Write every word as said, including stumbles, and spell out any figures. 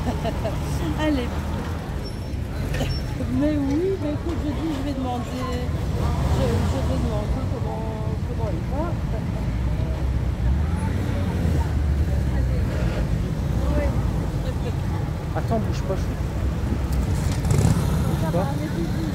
Allez. Mais oui, mais écoute, je dis, je vais demander, je, je vais demander comment, comment il va. Attends, bouge pas. Bouge pas.